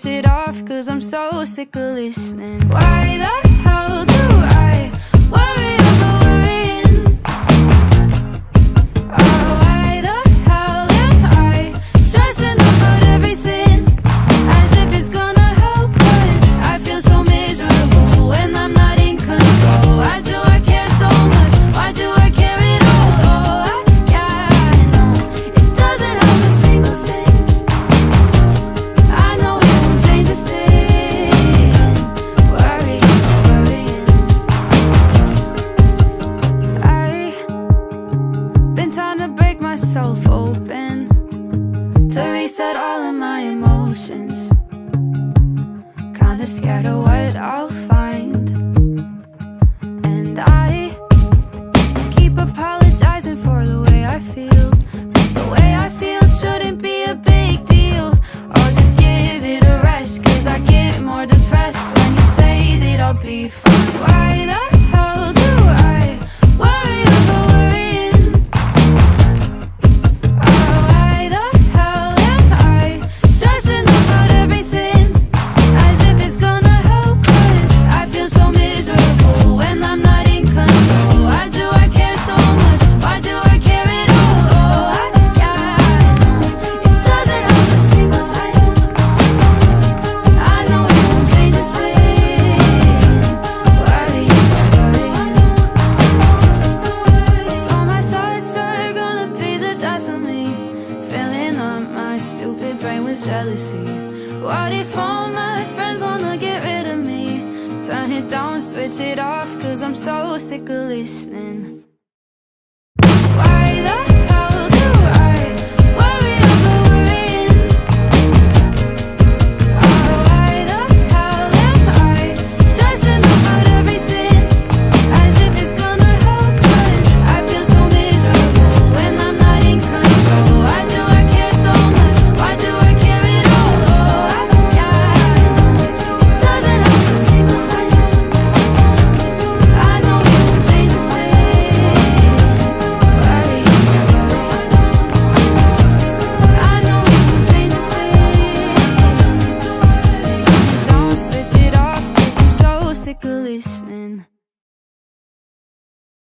switch it off, cause I'm so sick of listening. Why the hell do I worry over worrying? Oh, why the hell am I stressing about everything, as if it's gonna help? Cause I feel so miserable when I'm not in control. Why do I care so much? Why do I care at all? Oh, I know it doesn't help a single thing. I know it won't change a thing. Worrying. I've been trying to break myself open to reset all of my emotions. Kinda scared of what I'll find, and I keep apologizing for the way I feel, but the way I feel shouldn't be a big deal. I'll just give it a rest, cause I get more depressed when you say that I'll be fine. Why the hell do I worry over worrying? Oh, why the hell am I stressing about everything, as if it's gonna help? Cause I feel so miserable when I'm not in control. Why do I care so much? Why do I care at all? Oh, I know it doesn't help a single thing. I know it won't change a thing. Worrying. So my thoughts are gonna be the death of me, filling up my stupid brain with jealousy. What if all my friends wanna get rid of me? Turn it down, switch it off, cause I'm so sick of listening. Why the hell do I worry over worrying? Oh, why the hell am I stressing about everything, as if it's gonna help? Cause I feel so miserable when I'm not in control. Why do I care so much? Why do I care at all? Oh, know it doesn't help a single thing. I know it won't change a thing. Worrying. I know it won't change a thing. Don't switch it off, cause I'm so sick of listening.